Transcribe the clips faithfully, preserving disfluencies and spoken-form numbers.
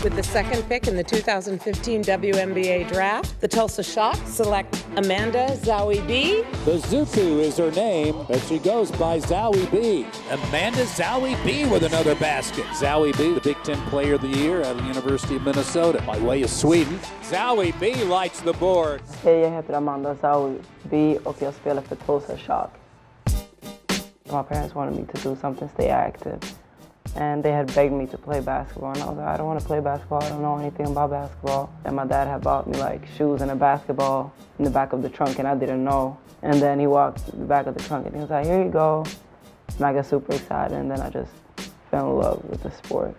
With the second pick in the two thousand fifteen W N B A Draft, the Tulsa Shock select Amanda Zahui B. The Zuku is her name, but she goes by Zahui B. Amanda Zahui B with another basket. Zahui B, the Big Ten Player of the Year out of the University of Minnesota, by way of Sweden. Zahui B lights the board. Hej, jag heter Amanda Zahui B och jag spelar för Tulsa Shock. My parents wanted me to do something, stay active. And they had begged me to play basketball, and I was like, I don't want to play basketball, I don't know anything about basketball. And my dad had bought me like shoes and a basketball in the back of the trunk, and I didn't know. And then he walked to the back of the trunk and he was like, here you go. And I got super excited, and then I just fell in love with the sport.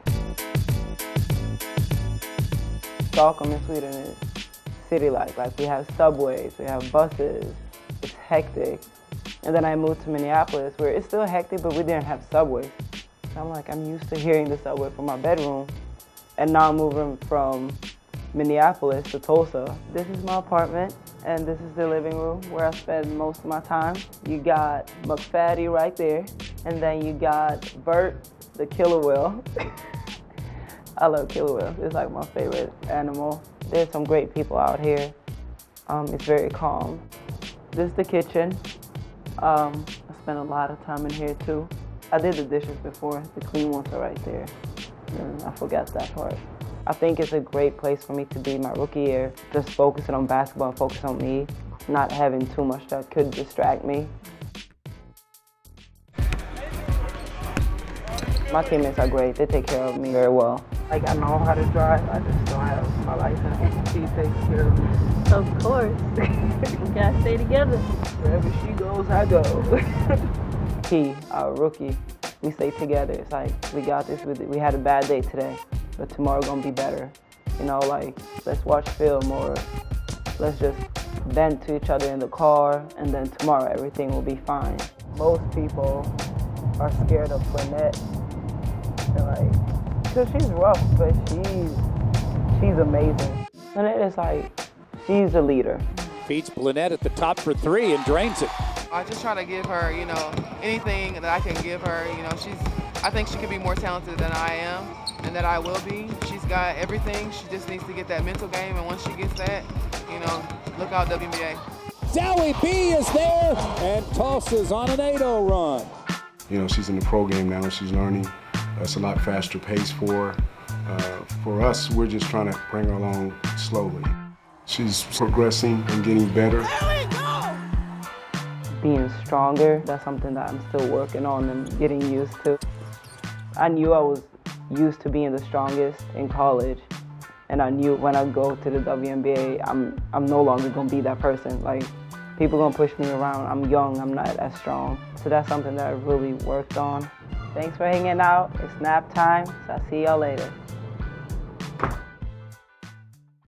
Stockholm in Sweden is city-like. Like, we have subways, we have buses, it's hectic. And then I moved to Minneapolis, where it's still hectic, but we didn't have subways. I'm like, I'm used to hearing the subway from my bedroom, and now I'm moving from Minneapolis to Tulsa. This is my apartment, and this is the living room where I spend most of my time. You got McFaddy right there, and then you got Bert, the killer whale. I love killer whales. It's like my favorite animal. There's some great people out here. Um, it's very calm. This is the kitchen. Um, I spend a lot of time in here too. I did the dishes before, the clean ones are right there. And I forgot that part. I think it's a great place for me to be my rookie year, just focusing on basketball, focus on me, not having too much that could distract me. My teammates are great, they take care of me very well. Like, I know how to drive, I just don't have my license. She takes care of me. Of course. We gotta stay together. Wherever she goes, I go. Key, our rookie, we stay together. It's like, we got this, we had a bad day today, but tomorrow gonna be better. You know, like, let's watch film, or let's just vent to each other in the car, and then tomorrow everything will be fine. Most people are scared of Lynette. They're like, because she's rough, but she's, she's amazing. Lynette is like, she's a leader. Feeds Blanette at the top for three and drains it. I just try to give her, you know, anything that I can give her. You know, she's, I think she could be more talented than I am, and that I will be. She's got everything. She just needs to get that mental game, and once she gets that, you know, look out W N B A. Zahui B is there, and Tulsa's on an eight oh run. You know, she's in the pro game now, and she's learning. It's a lot faster pace for her. Uh, for us, we're just trying to bring her along slowly. She's progressing and getting better. Being stronger, that's something that I'm still working on and getting used to. I knew I was used to being the strongest in college, and I knew when I go to the W N B A, I'm, I'm no longer gonna be that person. Like, people gonna push me around. I'm young, I'm not as strong. So that's something that I really worked on. Thanks for hanging out. It's nap time, so I'll see y'all later.